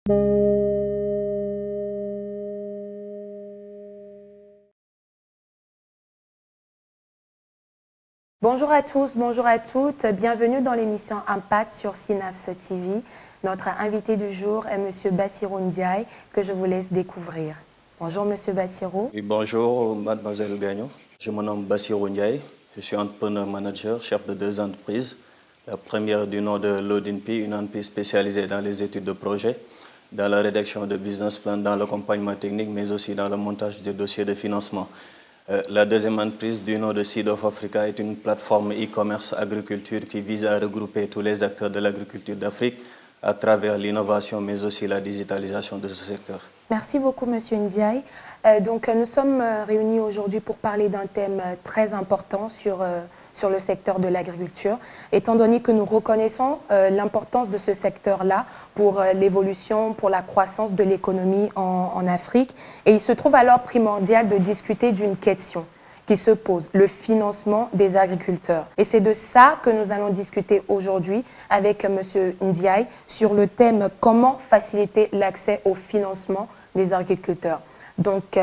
Bonjour à tous, bonjour à toutes. Bienvenue dans l'émission Impact sur Synapse TV. Notre invité du jour est M. Bassirou Ndiaye, que je vous laisse découvrir. Bonjour M. Bassirou. Oui, bonjour Mademoiselle Gagnon. Je me nomme Bassirou Ndiaye. Je suis entrepreneur manager, chef de 2 entreprises. La première du nom de l'ODINPI, une entreprise spécialisée dans les études de projet, dans la rédaction de business plan, dans l'accompagnement technique, mais aussi dans le montage des dossiers de financement. La deuxième entreprise du nom de Seed of Africa est une plateforme e-commerce agriculture qui vise à regrouper tous les acteurs de l'agriculture d'Afrique à travers l'innovation, mais aussi la digitalisation de ce secteur. Merci beaucoup, M. Ndiaye. Nous sommes réunis aujourd'hui pour parler d'un thème très important sur le secteur de l'agriculture, étant donné que nous reconnaissons l'importance de ce secteur-là pour l'évolution, pour la croissance de l'économie en Afrique. Et il se trouve alors primordial de discuter d'une question qui se pose, le financement des agriculteurs. Et c'est de ça que nous allons discuter aujourd'hui avec M. Ndiaye sur le thème « Comment faciliter l'accès au financement des agriculteurs ». Donc,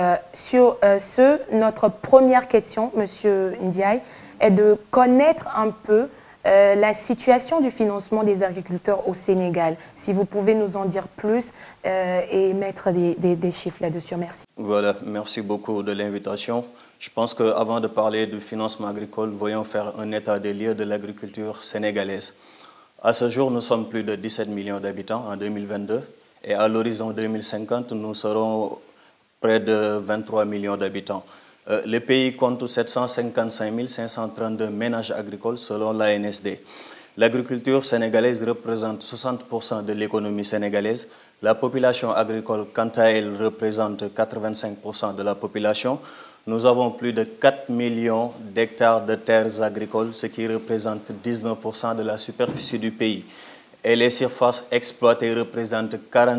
notre première question, M. Ndiaye, est de connaître un peu la situation du financement des agriculteurs au Sénégal. Si vous pouvez nous en dire plus et mettre des chiffres là-dessus. Merci. Voilà, merci beaucoup de l'invitation. Je pense qu'avant de parler du financement agricole, voyons faire un état des lieux de l'agriculture sénégalaise. À ce jour, nous sommes plus de 17 millions d'habitants en 2022 et à l'horizon 2050, nous serons près de 23 millions d'habitants. Le pays compte 755 532 ménages agricoles selon l'ANSD. L'agriculture sénégalaise représente 60% de l'économie sénégalaise. La population agricole, quant à elle, représente 85% de la population. Nous avons plus de 4 millions d'hectares de terres agricoles, ce qui représente 19% de la superficie du pays. Et les surfaces exploitées représentent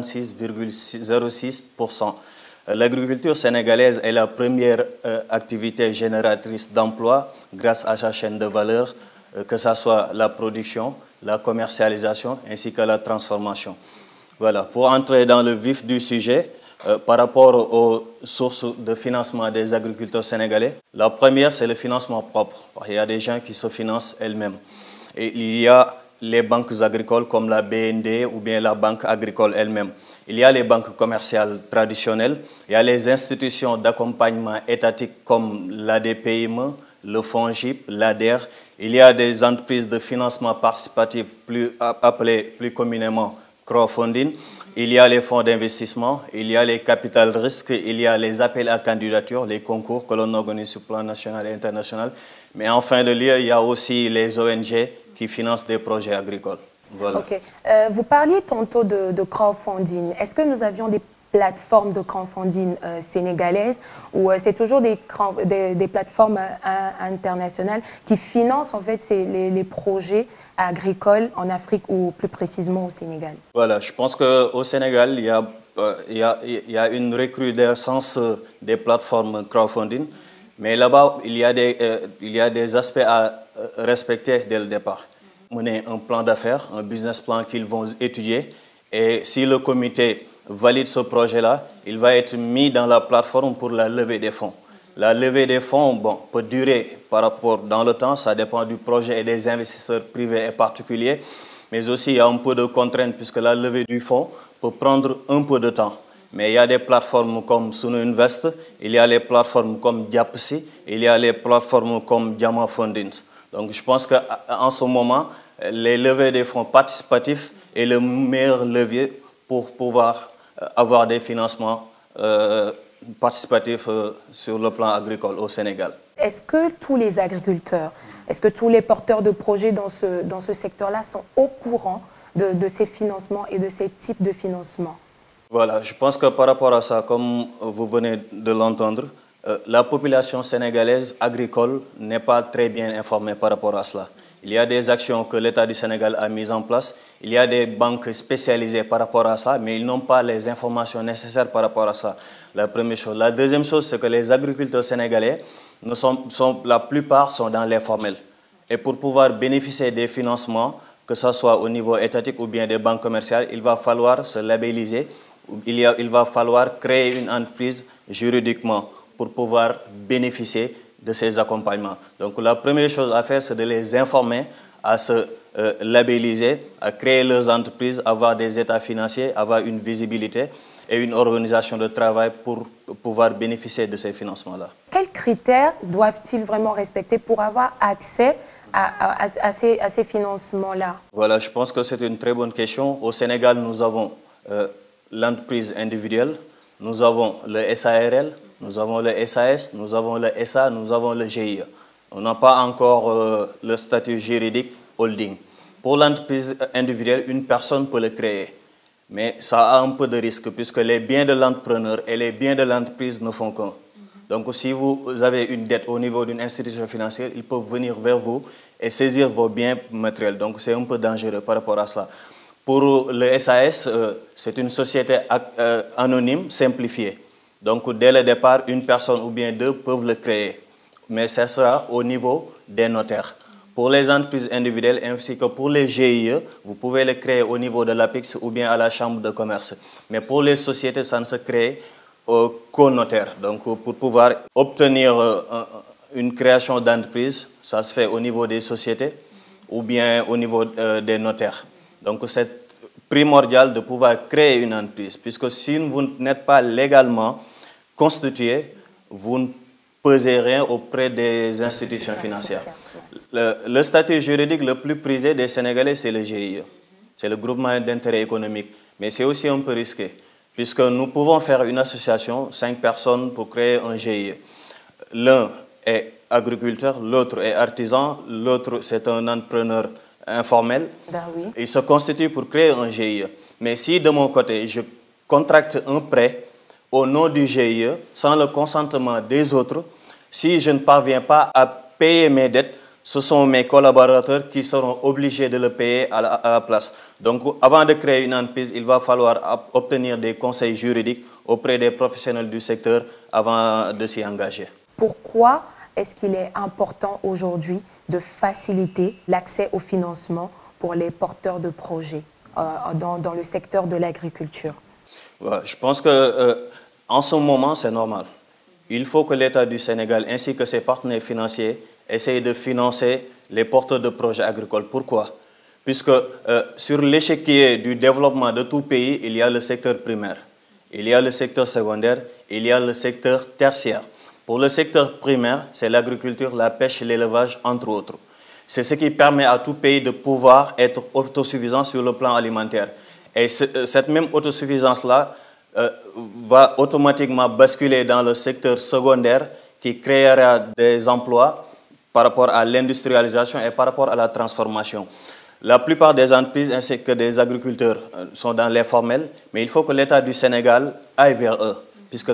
46,06%. L'agriculture sénégalaise est la première activité génératrice d'emplois grâce à sa chaîne de valeur, que ce soit la production, la commercialisation ainsi que la transformation. Voilà, pour entrer dans le vif du sujet, par rapport aux sources de financement des agriculteurs sénégalais, la première c'est le financement propre. Il y a des gens qui se financent elles-mêmes. Et il y a les banques agricoles comme la BND ou bien la banque agricole elle-même. Il y a les banques commerciales traditionnelles, il y a les institutions d'accompagnement étatique comme l'ADPME, le FONGIP, l'ADER. Il y a des entreprises de financement participatif appelées plus communément crowdfunding. Il y a les fonds d'investissement, il y a les capital risques, il y a les appels à candidature, les concours que l'on organise sur le plan national et international. Mais en fin de lieu, il y a aussi les ONG qui financent des projets agricoles. Voilà. Okay. Vous parliez tantôt de crowdfunding. Est-ce que nous avions des plateformes de crowdfunding sénégalaises ou c'est toujours des plateformes internationales qui financent en fait les projets agricoles en Afrique ou plus précisément au Sénégal? Voilà, je pense qu'au Sénégal, il y a une recrudescence des plateformes crowdfunding, mais là-bas, il y a des aspects à respecter dès le départ. Mener un plan d'affaires, un business plan qu'ils vont étudier et si le comité valide ce projet-là, il va être mis dans la plateforme pour la levée des fonds. La levée des fonds peut durer par rapport dans le temps, ça dépend du projet et des investisseurs privés et particuliers, mais aussi il y a un peu de contraintes puisque la levée du fonds peut prendre un peu de temps. Mais il y a des plateformes comme Sunu Invest, il y a les plateformes comme Diapsi, il y a les plateformes comme Diamant Funding. Donc je pense qu'en ce moment, les levées des fonds participatifs est le meilleur levier pour pouvoir avoir des financements participatifs sur le plan agricole au Sénégal. Est-ce que tous les agriculteurs, est-ce que tous les porteurs de projets dans ce secteur-là sont au courant de ces financements et de ces types de financements? Voilà, je pense que par rapport à ça, comme vous venez de l'entendre, la population sénégalaise agricole n'est pas très bien informée par rapport à cela. Il y a des actions que l'État du Sénégal a mises en place. Il y a des banques spécialisées par rapport à ça, mais ils n'ont pas les informations nécessaires par rapport à ça. La première chose. La deuxième chose, c'est que les agriculteurs sénégalais, la plupart sont dans l'informel. Et pour pouvoir bénéficier des financements, que ce soit au niveau étatique ou bien des banques commerciales, il va falloir se labelliser, il va falloir créer une entreprise juridiquement pour pouvoir bénéficier de ces accompagnements. Donc la première chose à faire, c'est de les informer à se labelliser, à créer leurs entreprises, avoir des états financiers, avoir une visibilité et une organisation de travail pour pouvoir bénéficier de ces financements-là. Quels critères doivent-ils vraiment respecter pour avoir accès à ces financements-là? Voilà, je pense que c'est une très bonne question. Au Sénégal, nous avons l'entreprise individuelle, nous avons le SARL, nous avons le SAS, nous avons le SA, nous avons le GIE. On n'a pas encore le statut juridique holding. Pour l'entreprise individuelle, une personne peut le créer. Mais ça a un peu de risque puisque les biens de l'entrepreneur et les biens de l'entreprise ne font qu'un. Donc si vous avez une dette au niveau d'une institution financière, ils peuvent venir vers vous et saisir vos biens matériels. Donc c'est un peu dangereux par rapport à ça. Pour le SAS, c'est une société anonyme simplifiée. Donc dès le départ, une personne ou bien deux peuvent le créer. Mais ça sera au niveau des notaires. Pour les entreprises individuelles ainsi que pour les GIE, vous pouvez le créer au niveau de l'APIX ou bien à la chambre de commerce. Mais pour les sociétés, ça ne se crée qu'au notaire. Donc pour pouvoir obtenir une création d'entreprise, ça se fait au niveau des sociétés ou bien au niveau des notaires. Donc c'est primordial de pouvoir créer une entreprise, puisque si vous n'êtes pas légalement constitué, vous ne pesez rien auprès des institutions financières. Le statut juridique le plus prisé des Sénégalais, c'est le GIE. C'est le groupement d'intérêt économique. Mais c'est aussi un peu risqué, puisque nous pouvons faire une association, 5 personnes pour créer un GIE. L'un est agriculteur, l'autre est artisan, l'autre c'est un entrepreneur informel. Ben oui. Il se constitue pour créer un GIE. Mais si de mon côté, je contracte un prêt au nom du GIE, sans le consentement des autres, si je ne parviens pas à payer mes dettes, ce sont mes collaborateurs qui seront obligés de le payer à la place. Donc, avant de créer une entreprise, il va falloir obtenir des conseils juridiques auprès des professionnels du secteur avant de s'y engager. Pourquoi est-ce qu'il est important aujourd'hui de faciliter l'accès au financement pour les porteurs de projets dans le secteur de l'agriculture? Ouais, je pense qu'en ce moment, c'est normal. Il faut que l'État du Sénégal ainsi que ses partenaires financiers essayent de financer les porteurs de projets agricoles. Pourquoi? Puisque sur l'échiquier du développement de tout pays, il y a le secteur primaire, il y a le secteur secondaire, il y a le secteur tertiaire. Pour le secteur primaire, c'est l'agriculture, la pêche et l'élevage, entre autres. C'est ce qui permet à tout pays de pouvoir être autosuffisant sur le plan alimentaire. Et cette même autosuffisance-là va automatiquement basculer dans le secteur secondaire qui créera des emplois par rapport à l'industrialisation et par rapport à la transformation. La plupart des entreprises ainsi que des agriculteurs sont dans l'informel, mais il faut que l'État du Sénégal aille vers eux, puisque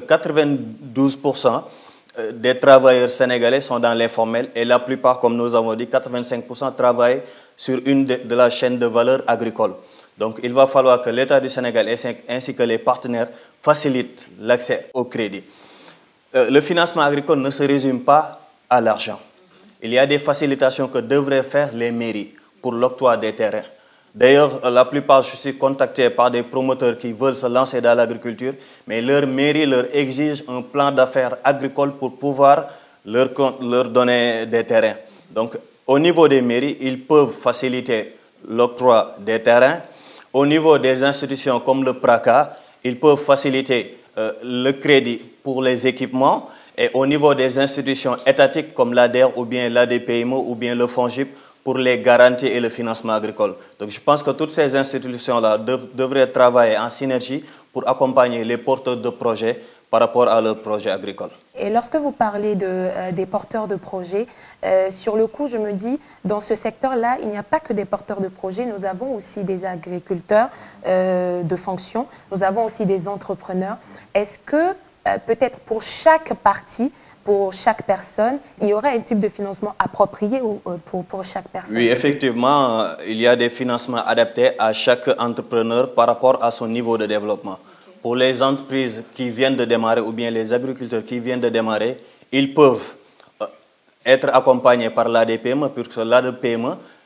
92% des travailleurs sénégalais sont dans l'informel et la plupart, comme nous avons dit, 85% travaillent sur une de la chaîne de valeur agricole. Donc il va falloir que l'État du Sénégal ainsi que les partenaires facilitent l'accès au crédit. Le financement agricole ne se résume pas à l'argent. Il y a des facilitations que devraient faire les mairies pour l'octroi des terrains. D'ailleurs, la plupart, je suis contacté par des promoteurs qui veulent se lancer dans l'agriculture, mais leur mairie leur exige un plan d'affaires agricole pour pouvoir leur donner des terrains. Donc, au niveau des mairies, ils peuvent faciliter l'octroi des terrains. Au niveau des institutions comme le PRACA, ils peuvent faciliter le crédit pour les équipements. Et au niveau des institutions étatiques comme l'ADER ou bien l'ADPMO ou bien le FONGIP pour les garanties et le financement agricole. Donc je pense que toutes ces institutions-là devraient travailler en synergie pour accompagner les porteurs de projets par rapport à leurs projets agricoles. Et lorsque vous parlez des porteurs de projets, sur le coup, je me dis, dans ce secteur-là, il n'y a pas que des porteurs de projets, nous avons aussi des agriculteurs de fonction, nous avons aussi des entrepreneurs. Est-ce que peut-être pour chaque partie, pour chaque personne, il y aurait un type de financement approprié pour chaque personne? Oui, effectivement, il y a des financements adaptés à chaque entrepreneur par rapport à son niveau de développement. Pour les entreprises qui viennent de démarrer ou bien les agriculteurs qui viennent de démarrer, ils peuvent être accompagnés par l'ADPME, puisque l'ADPME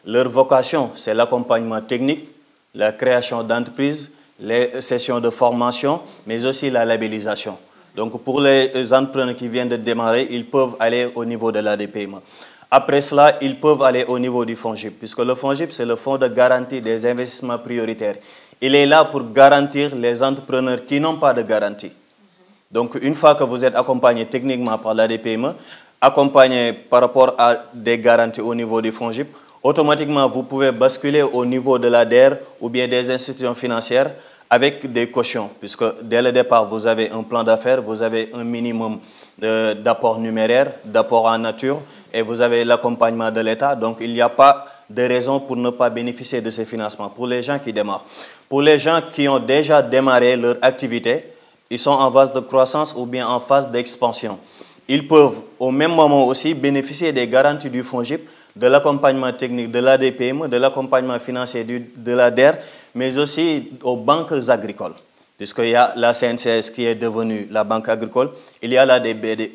Leur vocation, c'est l'accompagnement technique, la création d'entreprises, les sessions de formation, mais aussi la labellisation. Donc pour les entrepreneurs qui viennent de démarrer, ils peuvent aller au niveau de l'ADPME. Après cela, ils peuvent aller au niveau du FONGIP, puisque le FONGIP, c'est le fonds de garantie des investissements prioritaires. Il est là pour garantir les entrepreneurs qui n'ont pas de garantie. Donc une fois que vous êtes accompagné techniquement par l'ADPME, accompagné par rapport à des garanties au niveau du FONGIP, automatiquement vous pouvez basculer au niveau de l'ADER ou bien des institutions financières avec des cautions, puisque dès le départ, vous avez un plan d'affaires, vous avez un minimum d'apport numéraire, d'apport en nature, et vous avez l'accompagnement de l'État. Donc, il n'y a pas de raison pour ne pas bénéficier de ces financements pour les gens qui démarrent. Pour les gens qui ont déjà démarré leur activité, ils sont en phase de croissance ou bien en phase d'expansion. Ils peuvent au même moment aussi bénéficier des garanties du FONGIP, de l'accompagnement technique de l'ADPME, de l'accompagnement financier de l'ADER, mais aussi aux banques agricoles. Puisqu'il y a la CNCS qui est devenue la banque agricole, il y a la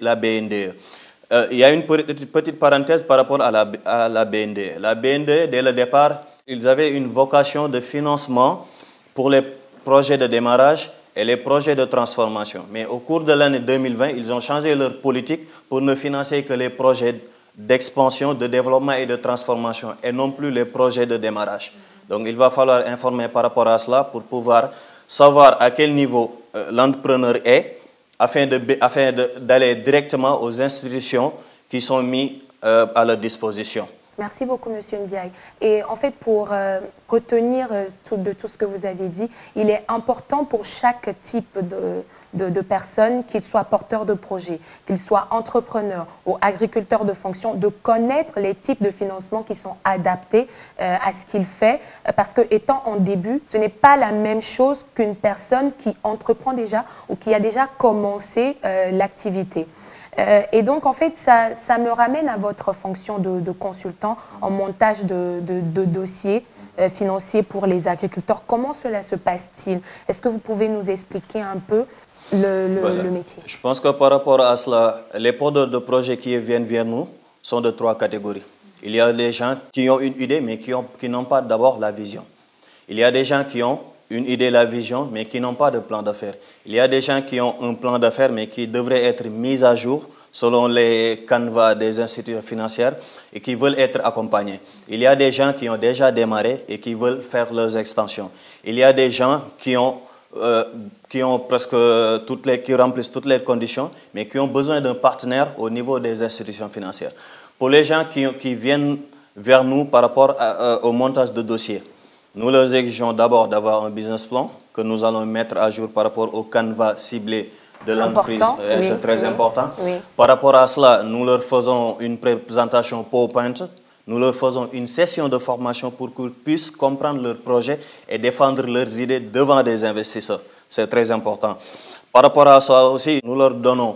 BNDE. Il y a une petite parenthèse par rapport à la BNDE. La BNDE, dès le départ, ils avaient une vocation de financement pour les projets de démarrage et les projets de transformation. Mais au cours de l'année 2020, ils ont changé leur politique pour ne financer que les projets d'expansion, de développement et de transformation, et non plus les projets de démarrage. Donc il va falloir informer par rapport à cela pour pouvoir savoir à quel niveau l'entrepreneur est, afin d'aller directement aux institutions qui sont mises à leur disposition. Merci beaucoup, M. Ndiaye. Et en fait, pour retenir de tout ce que vous avez dit, il est important pour chaque type de personnes, qu'ils soient porteurs de projets, qu'ils soient entrepreneurs ou agriculteurs de fonction, de connaître les types de financement qui sont adaptés à ce qu'il fait. Parce que étant en début, ce n'est pas la même chose qu'une personne qui entreprend déjà ou qui a déjà commencé l'activité. Et donc, en fait, ça me ramène à votre fonction de consultant en montage de dossiers financiers pour les agriculteurs. Comment cela se passe-t-il? Est-ce que vous pouvez nous expliquer un peu le métier? Je pense que par rapport à cela, les porteurs de projets qui viennent vers nous sont de 3 catégories. Il y a des gens qui ont une idée, mais qui n'ont pas d'abord la vision. Il y a des gens qui ont une idée, la vision, mais qui n'ont pas de plan d'affaires. Il y a des gens qui ont un plan d'affaires, mais qui devrait être mis à jour selon les canevas des institutions financières et qui veulent être accompagnés. Il y a des gens qui ont déjà démarré et qui veulent faire leurs extensions. Il y a des gens qui remplissent toutes les conditions, mais qui ont besoin d'un partenaire au niveau des institutions financières. Pour les gens qui viennent vers nous par rapport au montage de dossiers, nous leur exigeons d'abord d'avoir un business plan que nous allons mettre à jour par rapport au canevas ciblé de l'entreprise. Oui, c'est très important. Oui. Par rapport à cela, nous leur faisons une présentation PowerPoint. Nous leur faisons une session de formation pour qu'ils puissent comprendre leur projet et défendre leurs idées devant des investisseurs. C'est très important. Par rapport à ça aussi, nous leur donnons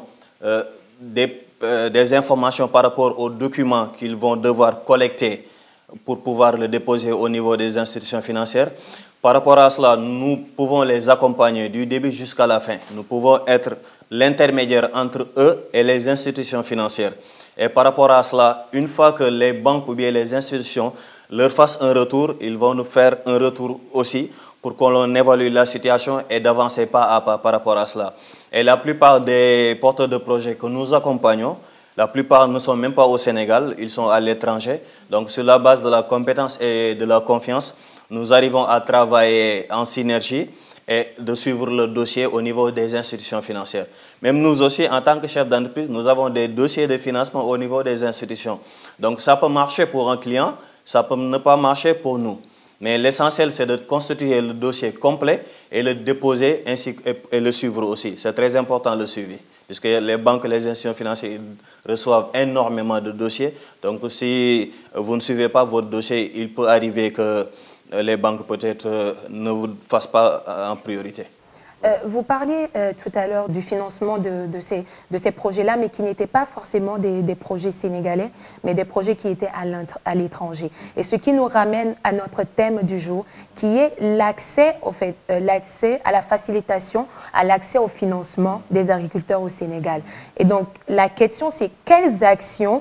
des informations par rapport aux documents qu'ils vont devoir collecter pour pouvoir le déposer au niveau des institutions financières. Par rapport à cela, nous pouvons les accompagner du début jusqu'à la fin. Nous pouvons être l'intermédiaire entre eux et les institutions financières. Et par rapport à cela, une fois que les banques ou bien les institutions leur fassent un retour, ils vont nous faire un retour aussi pour qu'on évalue la situation et d'avancer pas à pas par rapport à cela. Et la plupart des porteurs de projets que nous accompagnons, la plupart ne sont même pas au Sénégal, ils sont à l'étranger. Donc sur la base de la compétence et de la confiance, nous arrivons à travailler en synergie et de suivre le dossier au niveau des institutions financières. Même nous aussi, en tant que chef d'entreprise, nous avons des dossiers de financement au niveau des institutions. Donc ça peut marcher pour un client, ça peut ne pas marcher pour nous. Mais l'essentiel, c'est de constituer le dossier complet et le déposer ainsi et le suivre aussi. C'est très important le suivi, puisque les banques et les institutions financières reçoivent énormément de dossiers. Donc si vous ne suivez pas votre dossier, il peut arriver que les banques peut-être ne vous fassent pas en priorité. Vous parliez tout à l'heure du financement de ces projets-là, mais qui n'étaient pas forcément des projets sénégalais, mais des projets qui étaient à l'étranger. Et ce qui nous ramène à notre thème du jour, qui est l'accès à la facilitation, à l'accès au financement des agriculteurs au Sénégal. Et donc, la question, c'est quelles actions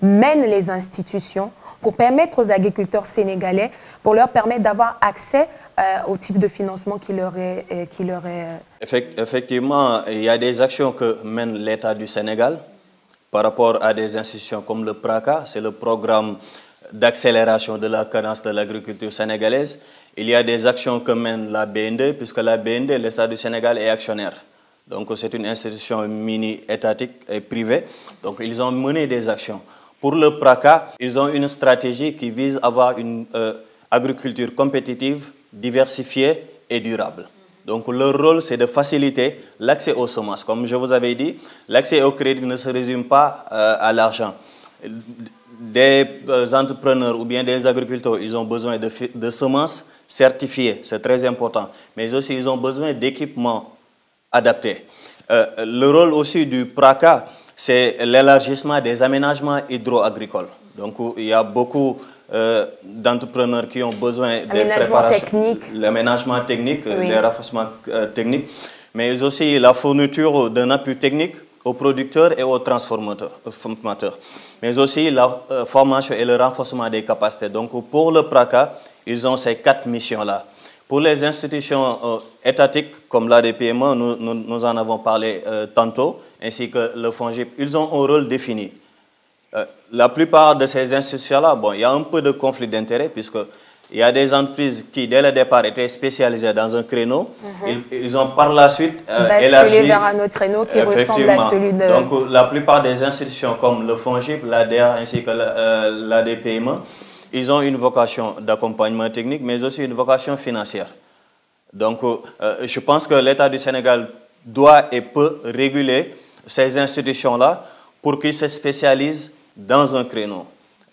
mène les institutions pour permettre aux agriculteurs sénégalais, pour leur permettre d'avoir accès au type de financement qui leur est... Effectivement, il y a des actions que mène l'État du Sénégal par rapport à des institutions comme le PRACA, c'est le programme d'accélération de la cadence de l'agriculture sénégalaise. Il y a des actions que mène la BND, puisque la BND, l'État du Sénégal, est actionnaire. Donc c'est une institution mini-étatique et privée. Donc ils ont mené des actions. Pour le PRACA, ils ont une stratégie qui vise à avoir une agriculture compétitive, diversifiée et durable. Donc leur rôle, c'est de faciliter l'accès aux semences. Comme je vous avais dit, l'accès au crédit ne se résume pas à l'argent. Des entrepreneurs ou bien des agriculteurs, ils ont besoin de semences certifiées, c'est très important. Mais aussi, ils ont besoin d'équipements adaptés. Le rôle aussi du PRACA, c'est l'élargissement des aménagements hydro-agricoles. Donc il y a beaucoup d'entrepreneurs qui ont besoin de préparation, l'aménagement technique, oui, des renforcements techniques, mais aussi la fourniture d'un appui technique aux producteurs et aux transformateurs, mais aussi la formation et le renforcement des capacités. Donc pour le PRACA, ils ont ces 4 missions-là. Pour les institutions étatiques comme l'ADPME, nous en avons parlé tantôt, ainsi que le FONGIP, ils ont un rôle défini. La plupart de ces institutions-là, bon, il y a un peu de conflit d'intérêts, puisqu'il y a des entreprises qui, dès le départ, étaient spécialisées dans un créneau. Ils ont par la suite élargi vers un autre créneau qui ressemble à celui de... Donc, la plupart des institutions comme le FONGIP, l'ADER ainsi que l'ADPME, ils ont une vocation d'accompagnement technique, mais aussi une vocation financière. Donc, je pense que l'État du Sénégal doit et peut réguler ces institutions-là pour qu'ils se spécialisent dans un créneau,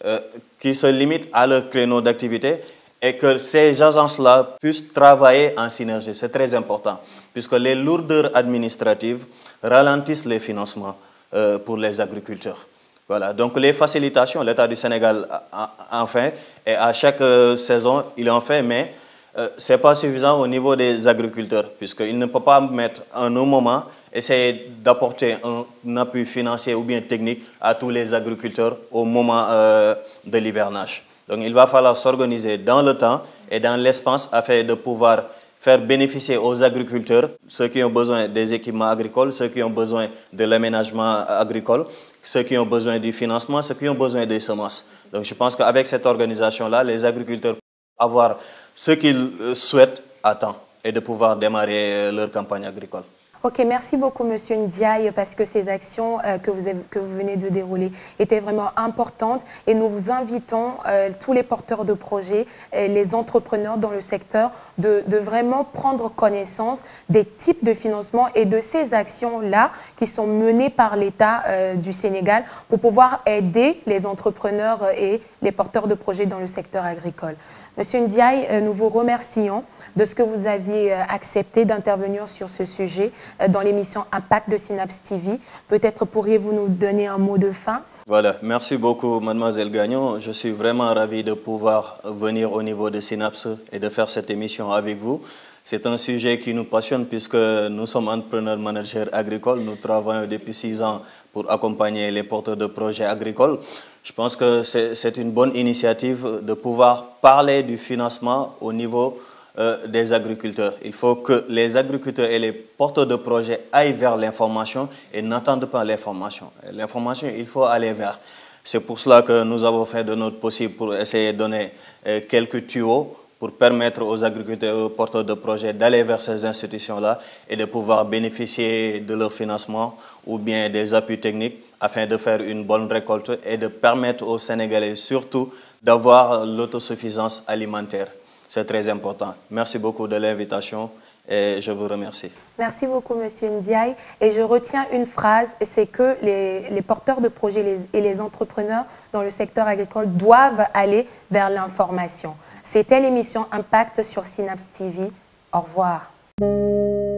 qui se limite à leur créneau d'activité et que ces agences-là puissent travailler en synergie. C'est très important, puisque les lourdeurs administratives ralentissent les financements pour les agriculteurs. Voilà. Donc les facilitations, l'État du Sénégal en fait, et à chaque saison, il en fait, mais ce n'est pas suffisant au niveau des agriculteurs, puisqu'il ne peut pas mettre en un moment essayer d'apporter un appui financier ou bien technique à tous les agriculteurs au moment de l'hivernage. Donc il va falloir s'organiser dans le temps et dans l'espace afin de pouvoir faire bénéficier aux agriculteurs, ceux qui ont besoin des équipements agricoles, ceux qui ont besoin de l'aménagement agricole, ceux qui ont besoin du financement, ceux qui ont besoin des semences. Donc je pense qu'avec cette organisation-là, les agriculteurs peuvent avoir ce qu'ils souhaitent à temps et de pouvoir démarrer leur campagne agricole. Ok, merci beaucoup Monsieur Ndiaye, parce que ces actions que vous venez de dérouler étaient vraiment importantes et nous vous invitons, tous les porteurs de projets, les entrepreneurs dans le secteur, de vraiment prendre connaissance des types de financement et de ces actions-là qui sont menées par l'État du Sénégal pour pouvoir aider les entrepreneurs et les porteurs de projets dans le secteur agricole. Monsieur Ndiaye, nous vous remercions de ce que vous aviez accepté d'intervenir sur ce sujet dans l'émission Impact de Synapse TV. Peut-être pourriez-vous nous donner un mot de fin? Voilà, merci beaucoup Mademoiselle Gagnon. Je suis vraiment ravi de pouvoir venir au niveau de Synapse et de faire cette émission avec vous. C'est un sujet qui nous passionne puisque nous sommes entrepreneurs managers agricoles. Nous travaillons depuis 6 ans pour accompagner les porteurs de projets agricoles. Je pense que c'est une bonne initiative de pouvoir parler du financement au niveau des agriculteurs. Il faut que les agriculteurs et les porteurs de projets aillent vers l'information et n'attendent pas l'information. L'information, il faut aller vers. C'est pour cela que nous avons fait de notre possible pour essayer de donner quelques tuyaux pour permettre aux agriculteurs et aux porteurs de projets d'aller vers ces institutions-là et de pouvoir bénéficier de leur financement ou bien des appuis techniques afin de faire une bonne récolte et de permettre aux Sénégalais surtout d'avoir l'autosuffisance alimentaire. C'est très important. Merci beaucoup de l'invitation et je vous remercie. Merci beaucoup, Monsieur Ndiaye. Et je retiens une phrase, c'est que les porteurs de projets et les entrepreneurs dans le secteur agricole doivent aller vers l'information. C'était l'émission Impact sur Synapse TV. Au revoir.